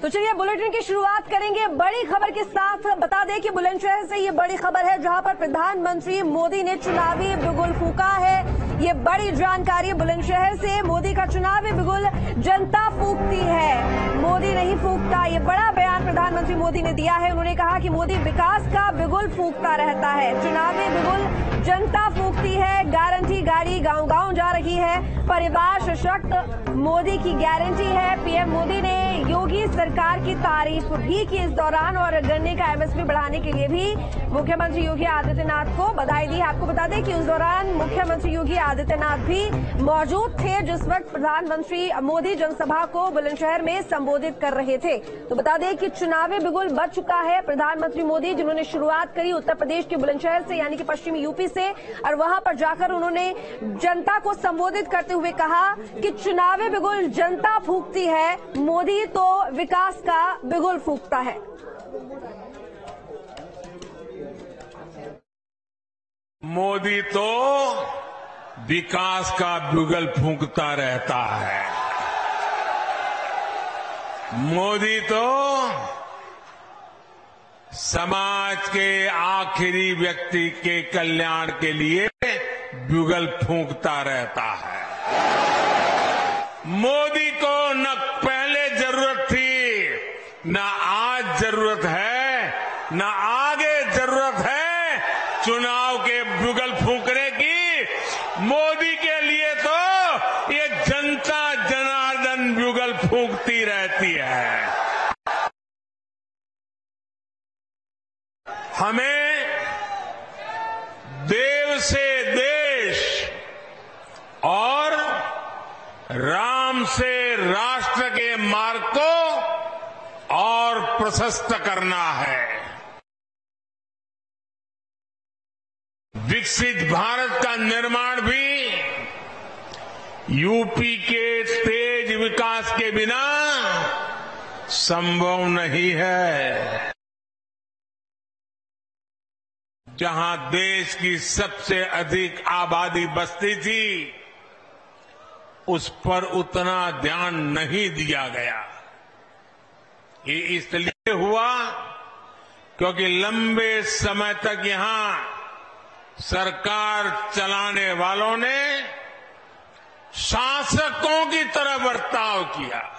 तो चलिए बुलेटिन की शुरुआत करेंगे बड़ी खबर के साथ। बता दें कि बुलंदशहर से ये बड़ी खबर है जहां पर प्रधानमंत्री मोदी ने चुनावी बिगुल फूंका है। ये बड़ी जानकारी बुलंदशहर से। मोदी का चुनावी बिगुल जनता फूंकती है, मोदी नहीं फूंकता। ये बड़ा बयान प्रधानमंत्री मोदी ने दिया है। उन्होंने कहा कि मोदी विकास का बिगुल फूंकता रहता है, चुनावी बिगुल जनता फूंकती है। गारंटी गाड़ी गांव-गांव जा रही है, परिवार सशक्त मोदी की गारंटी है। पीएम मोदी ने योगी सरकार की तारीफ भी की इस दौरान और गन्ने का एमएसपी बढ़ाने के लिए भी मुख्यमंत्री योगी आदित्यनाथ को बधाई दी। आपको बता दें कि उस दौरान मुख्यमंत्री योगी आदित्यनाथ भी मौजूद थे जिस वक्त प्रधानमंत्री मोदी जनसभा को बुलंदशहर में संबोधित कर रहे थे। तो बता दें कि चुनावी बिगुल बज चुका है। प्रधानमंत्री मोदी जिन्होंने शुरुआत करी उत्तर प्रदेश के बुलंदशहर से यानी कि पश्चिमी यूपी से, और वहां पर जाकर उन्होंने जनता को संबोधित करते हुए कहा कि चुनावी बिगुल जनता फूंकती है, मोदी तो विकास का बिगुल फूंकता है। मोदी तो विकास का बिगुल फूंकता रहता है। मोदी तो समाज के आखिरी व्यक्ति के कल्याण के लिए बिगुल फूंकता रहता है। मोदी को न पहले जरूरत थी, न आज जरूरत है, न आगे जरूरत है चुनाव के बिगुल फूंकने की। मोदी के लिए तो ये जनता जनार्दन बिगुल फूंकती रहती है। हमें देव से देश और राम से राष्ट्र के मार्ग को और प्रशस्त करना है। विकसित भारत का निर्माण भी यूपी के तेज विकास के बिना संभव नहीं है। जहां देश की सबसे अधिक आबादी बसती थी, उस पर उतना ध्यान नहीं दिया गया। ये इसलिए हुआ क्योंकि लंबे समय तक यहां सरकार चलाने वालों ने शासकों की तरह बर्ताव किया।